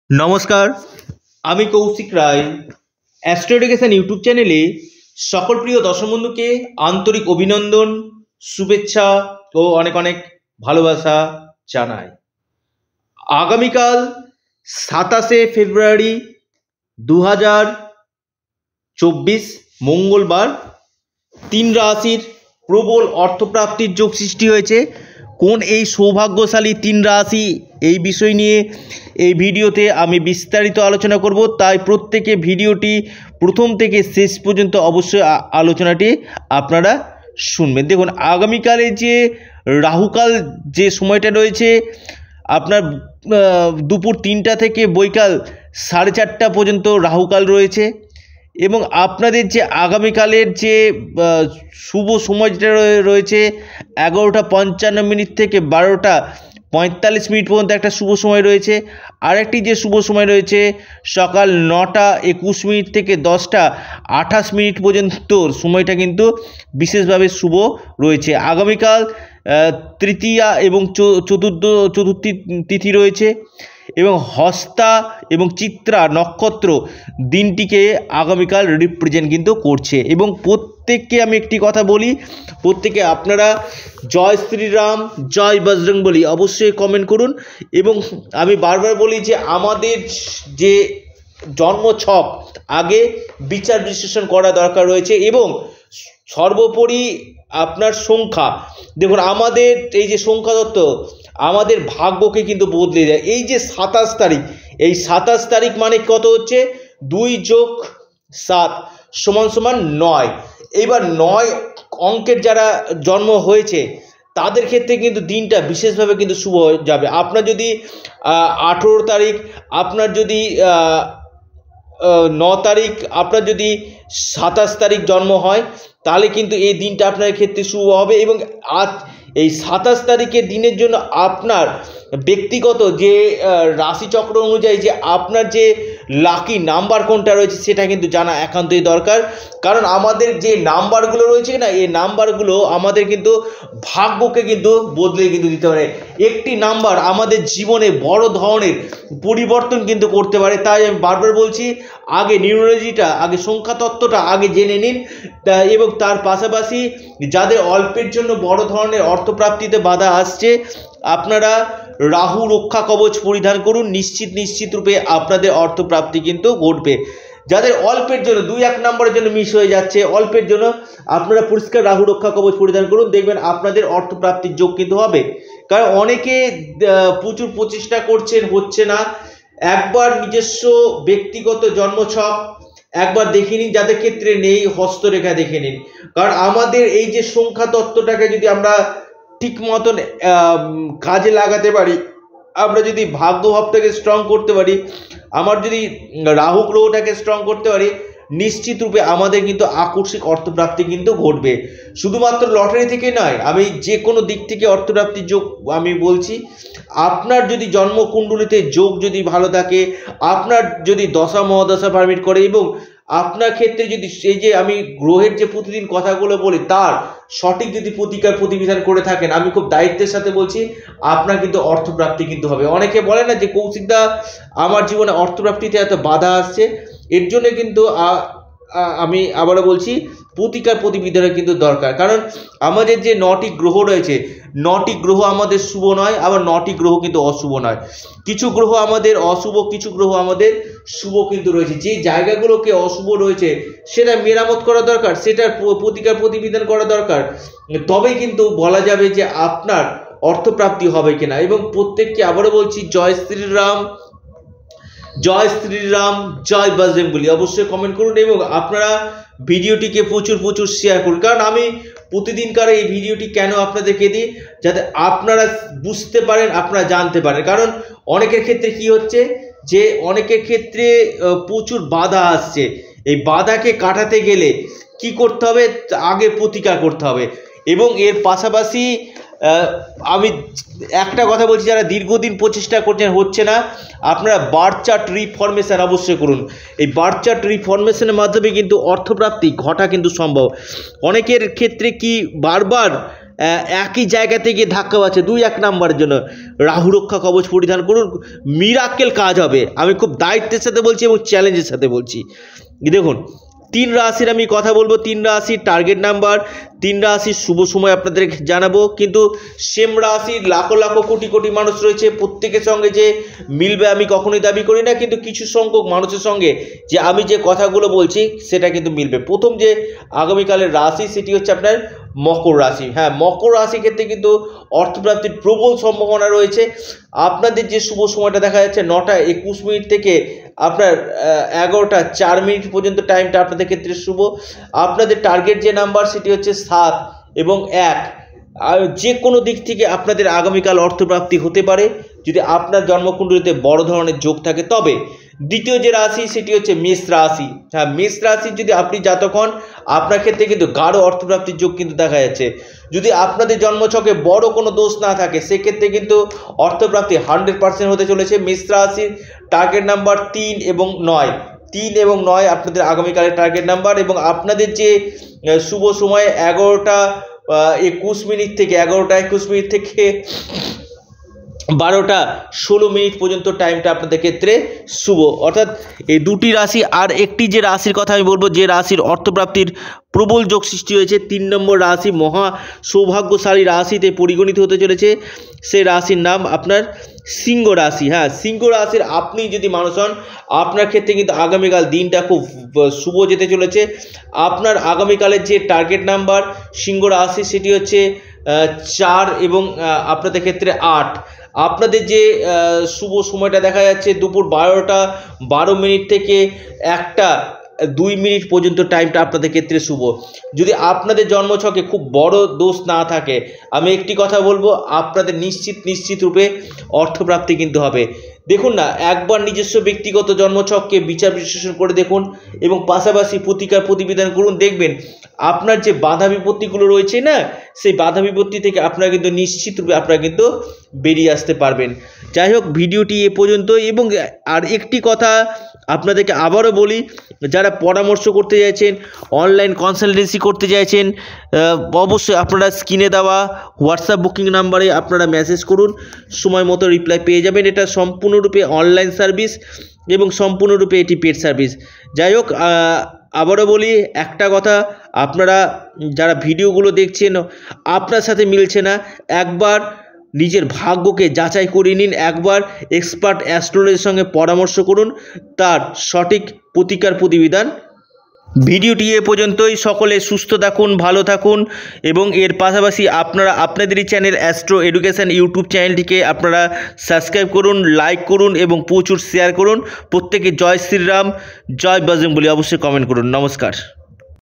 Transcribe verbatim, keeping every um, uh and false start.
नमस्कार আমি Koushik Roy astro education YouTube চ্যানেলে সকল প্রিয় দর্শক বন্ধুকে আন্তরিক অভিনন্দন শুভেচ্ছা ও অনেক অনেক ভালোবাসা জানাই। আগামীকাল সাতাশে ফেব্রুয়ারি দু হাজার চব্বিশ মঙ্গলবার তিন রাশির প্রবল অর্থপ্রাপ্তির যোগ সৃষ্টি হয়েছে। কোন এই সৌভাগ্যশালী তিন রাশি এই বিষয় নিয়ে এই ভিডিওতে আমি বিস্তারিত আলোচনা করব, তাই প্রত্যেকে ভিডিওটি প্রথম থেকে শেষ পর্যন্ত অবশ্যই আলোচনাটি আপনারা শুনবেন। দেখুন, আগামীকালে যে রাহুকাল যে সময়টা রয়েছে আপনার দুপুর তিনটা থেকে বৈকাল সাড়ে চারটা পর্যন্ত রাহুকাল রয়েছে এবং আপনাদের যে আগামীকালের যে শুভ সময় যেটা রয়েছে এগারোটা পঞ্চান্ন মিনিট থেকে বারোটা পঁয়তাল্লিশ মিনিট পর্যন্ত একটা শুভ সময় রয়েছে। আরেকটি যে শুভ সময় রয়েছে সকাল নটা একুশ মিনিট থেকে দশটা আঠাশ মিনিট পর্যন্ত সময়টা কিন্তু বিশেষভাবে শুভ রয়েছে। আগামীকাল তৃতীয়া এবং চতুর্থ চতুর্থী তিথি রয়েছে এবং হস্তা এবং চিত্রা নক্ষত্র দিনটিকে আগামীকাল রিপ্রেজেন্ট কিন্তু করছে। এবং প্রত্যেককে আমি একটি কথা বলি, প্রত্যেকে আপনারা জয় শ্রীরাম জয় বজরংবলী অবশ্যই কমেন্ট করুন। এবং আমি বারবার বলি যে আমাদের যে জন্মছক আগে বিচার বিশ্লেষণ করা দরকার রয়েছে এবং সর্বোপরি আপনার সংখ্যা। দেখুন, আমাদের এই যে সংখ্যা তত্ত্ব আমাদের ভাগ্যকে কিন্তু বদলে দেয়। এই যে সাতাশ তারিখ, এই সাতাশ তারিখ মানে কত হচ্ছে দুই যোগ সাত সমান সমান নয়। এইবার নয় অঙ্কের যারা জন্ম হয়েছে তাদের ক্ষেত্রে কিন্তু দিনটা বিশেষভাবে কিন্তু শুভ হয়ে যাবে। আপনার যদি আঠেরো তারিখ, আপনার যদি ন তারিখ, আপনার যদি সাতাশ তারিখ জন্ম হয় তাহলে কিন্তু এই দিনটা আপনার ক্ষেত্রে শুভ হবে। এবং আজ এই সাতাশ তারিখের দিনের জন্য আপনার ব্যক্তিগত যে রাশিচক্র অনুযায়ী যে আপনার যে লাকি নাম্বার কোনটা রয়েছে সেটা কিন্তু জানা একান্তই দরকার। কারণ আমাদের যে নাম্বারগুলো রয়েছে না, এই নাম্বারগুলো আমাদের কিন্তু ভাগ্যকে কিন্তু বদলে কিন্তু দিতে পারে। একটি নাম্বার আমাদের জীবনে বড় ধরনের পরিবর্তন কিন্তু করতে পারে। তাই আমি বারবার বলছি আগে নিউমেরোলজিটা, আগে সংখ্যা তত্ত্বটা আগে জেনে নিন। এবং তার পাশাপাশি যাদের অল্পের জন্য বড় ধরনের অর্থপ্রাপ্তিতে বাধা আসছে আপনারা রাহু রক্ষা কবচ পরিধান করুন, নিশ্চিত নিশ্চিত রূপে আপনাদের অর্থপ্রাপ্তি কিন্তু ঘটবে। যাদের অল্পের জন্য দুই এক নম্বরের জন্য মিস হয়ে যাচ্ছে, অল্পের জন্য আপনারা পরিষ্কার রাহু রক্ষা কবচ পরিধান করুন, দেখবেন আপনাদের অর্থপ্রাপ্তির যোগ কিন্তু হবে। কারণ অনেকে প্রচুর প্রচেষ্টা করছেন, হচ্ছে না। একবার নিজস্ব ব্যক্তিগত জন্মছক একবার দেখে নিন, যাদের ক্ষেত্রে নেই হস্তরেখা দেখে নিন। কারণ আমাদের এই যে সংখ্যা তত্ত্বটাকে যদি আমরা ঠিক মতন কাজে লাগাতে পারি, আমরা যদি ভাগ্যভাবটাকে স্ট্রং করতে পারি, আমার যদি রাহু গ্রহটাকে স্ট্রং করতে পারি, নিশ্চিত রূপে আমাদের কিন্তু আকস্মিক অর্থপ্রাপ্তি কিন্তু ঘটবে। শুধুমাত্র লটারি থেকে নয়, আমি যে কোনো দিক থেকে অর্থপ্রাপ্তির যোগ আমি বলছি। আপনার যদি জন্মকুণ্ডলিতে যোগ যদি ভালো থাকে, আপনার যদি দশা মহাদশা পারমিট করে এবং আপনার ক্ষেত্রে যদি এই যে আমি গ্রহের যে প্রতিদিন কথাগুলো বলি তার সঠিক যদি প্রতিকার প্রতিবিধান করে থাকেন, আমি খুব দায়িত্বের সাথে বলছি আপনার কিন্তু অর্থপ্রাপ্তি কিন্তু হবে। অনেকে বলে না যে কৌশিকদা আমার জীবনে অর্থপ্রাপ্তিতে এত বাধা আসছে, এর জন্য কিন্তু আমি আবারও বলছি প্রতিকার প্রতিবিধানের কিন্তু দরকার। কারণ আমাদের যে নটি গ্রহ রয়েছে, নটি গ্রহ আমাদের শুভ নয়, আবার নটি গ্রহ কিন্তু অশুভ নয়। কিছু গ্রহ আমাদের অশুভ, কিছু গ্রহ আমাদের শুভ কিন্তু রয়েছে। যে জায়গাগুলোকে অশুভ রয়েছে সেটা মেরামত করা দরকার, সেটার প্রতিকার প্রতিবিধান করা দরকার, তবেই কিন্তু বলা যাবে যে আপনার অর্থপ্রাপ্তি হবে কিনা। এবং প্রত্যেককে আবারও বলছি জয় শ্রীরাম জয় শ্রীরাম জয় বজরংবলী অবশ্যই কমেন্ট করুন এবং আপনারা ভিডিওটিকে প্রচুর প্রচুর শেয়ার করুন। কারণ আমি প্রতিদিনকার এই ভিডিওটি কেন আপনাদেরকে দিই, যাতে আপনারা বুঝতে পারেন, আপনারা জানতে পারেন। কারণ অনেকের ক্ষেত্রে কি হচ্ছে যে অনেকের ক্ষেত্রে প্রচুর বাধা আসছে, এই বাধাকে কাটাতে গেলে কি করতে হবে, আগে প্রতিকার করতে হবে। এবং এর পাশাপাশি আমি একটা কথা বলছি, যারা দীর্ঘদিন প্রচেষ্টা করছেন হচ্ছে না, আপনারা বার্থ চার্ট রিফরমেশন অবশ্যই করুন। এই বার্থ চার্ট রিফরমেশনের মাধ্যমে কিন্তু অর্থপ্রাপ্তি ঘটা কিন্তু সম্ভব। অনেকের ক্ষেত্রে কি বারবার একই জায়গা থেকে ধাক্কা পাচ্ছে দুই এক নাম্বারের জন্য রাহু রক্ষা কবচ পরিধান করুন, মিরাক্কেল কাজ হবে। আমি খুব দায়িত্বের সাথে বলছি এবং চ্যালেঞ্জের সাথে বলছি। দেখুন তিন রাশির আমি কথা বলবো, তিন রাশির টার্গেট নাম্বার, তিন রাশির শুভ সময় আপনাদের জানাবো। কিন্তু সেম রাশির লাখো লাখো কোটি কোটি মানুষ রয়েছে, প্রত্যেকের সঙ্গে যে মিলবে আমি কখনোই দাবি করি না, কিন্তু কিছু সংখ্যক মানুষের সঙ্গে যে আমি যে কথাগুলো বলছি সেটা কিন্তু মিলবে। প্রথম যে আগামীকালের রাশি সেটি হচ্ছে আপনার মকর রাশি। হ্যাঁ, মকর রাশি ক্ষেত্রে কিন্তু অর্থপ্রাপ্তির প্রবল সম্ভাবনা রয়েছে। আপনাদের যে শুভ সময়টা দেখা যাচ্ছে নটা একুশ মিনিট থেকে আপনার এগারোটা চার মিনিট পর্যন্ত টাইমটা আপনাদের ক্ষেত্রে শুভ। আপনাদের টার্গেট যে নাম্বার সেটি হচ্ছে সাত এবং এক। আর যে কোনো দিক থেকে আপনাদের আগামীকাল অর্থপ্রাপ্তি হতে পারে যদি আপনার জন্মকুণ্ডলিতে বড় ধরনের যোগ থাকে। তবে দ্বিতীয় যে রাশি সেটি হচ্ছে মেষ রাশি। হ্যাঁ, মেষ রাশি যদি আপনি জাতক হন আপনার ক্ষেত্রে কিন্তু গাঢ় অর্থপ্রাপ্তির যোগ কিন্তু দেখা যাচ্ছে। যদি আপনাদের জন্মছকে বড় কোনো দোষ না থাকে সেক্ষেত্রে কিন্তু অর্থপ্রাপ্তি হান্ড্রেড পার্সেন্ট হতে চলেছে। মেষ রাশির টার্গেট নাম্বার তিন এবং নয়, তিন এবং নয় আপনাদের আগামীকালের টার্গেট নাম্বার। এবং আপনাদের যে শুভ সময় এগারোটা একুশ মিনিট থেকে এগারোটা একুশ মিনিট থেকে বারোটা ষোলো মিনিট পর্যন্ত টাইমটা আপনাদের ক্ষেত্রে শুভ। অর্থাৎ এই দুটি রাশি। আর একটি যে রাশির কথা আমি বলবো যে রাশির অর্থপ্রাপ্তির প্রবল যোগ সৃষ্টি হয়েছে, তিন নম্বর রাশি মহা সৌভাগ্যশালী রাশিতে পরিগণিত হতে চলেছে, সেই রাশির নাম আপনার সিংহ রাশি। হ্যাঁ, সিংহ রাশির আপনি যদি মানুষ হন আপনার ক্ষেত্রে কিন্তু আগামীকাল দিনটা খুব শুভ যেতে চলেছে। আপনার আগামীকালের যে টার্গেট নাম্বার সিংহ রাশি সেটি হচ্ছে চার এবং আপনাদের ক্ষেত্রে আট। আপনাদের যে শুভ সময়টা দেখা যাচ্ছে দুপুর বারোটা বারো মিনিট থেকে একটা দুই মিনিট পর্যন্ত টাইমটা আপনাদের ক্ষেত্রে শুভ। যদি আপনাদের জন্মছকে খুব বড় দোষ না থাকে আমি একটি কথা বলবো, আপনাদের নিশ্চিত নিশ্চিত রূপে অর্থপ্রাপ্তি কিন্তু হবে। দেখুন না, একবার নিজস্ব ব্যক্তিগত জন্মছককে বিচার বিশ্লেষণ করে দেখুন এবং পাশাপাশি প্রতিকার প্রতিবিধান করুন। দেখবেন আপনার যে বাধা বিপত্তিগুলো রয়েছে না, সেই বাধা বিপত্তি থেকে আপনারা কিন্তু নিশ্চিত রূপে আপনারা কিন্তু বেরিয়ে আসতে পারবেন। যাই হোক, ভিডিওটি এ পর্যন্ত। এবং আর একটি কথা আপনাদেরকে আবারও বলি, যারা পরামর্শ করতে চাইছেন, অনলাইন কনসালটেন্সি করতে চাইছেন, অবশ্যই আপনারা স্ক্রিনে দেওয়া হোয়াটসঅ্যাপ বুকিং নাম্বারে আপনারা মেসেজ করুন, সময় মতো রিপ্লাই পেয়ে যাবেন। এটা সম্পূর্ণরূপে অনলাইন সার্ভিস এবং সম্পূর্ণরূপে এটি পেড সার্ভিস। যাই হোক, আবারও বলি একটা কথা, আপনারা যারা ভিডিওগুলো দেখছেন আপনার সাথে মিলছে না, একবার নিজের ভাগ্যকে যাচাই করে নিন, একবার এক্সপার্ট অ্যাস্ট্রোলজির সঙ্গে পরামর্শ করুন, তার সঠিক প্রতিকার প্রতিবিধান। ভিডিওটি এ পর্যন্তই। সকলে সুস্থ থাকুন, ভালো থাকুন এবং এর পাশাপাশি আপনারা আপনাদেরই চ্যানেল অ্যাস্ট্রো এডুকেশন ইউটিউব চ্যানেলটিকে আপনারা সাবস্ক্রাইব করুন, লাইক করুন এবং প্রচুর শেয়ার করুন। প্রত্যেকে জয় শ্রীরাম, জয় বজরংবলী অবশ্যই কমেন্ট করুন। নমস্কার।